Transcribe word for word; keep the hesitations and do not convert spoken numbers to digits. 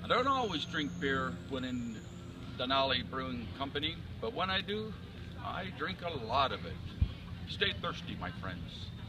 I don't always drink beer when in Denali Brewing Company, but when I do, I drink a lot of it. Stay thirsty, my friends.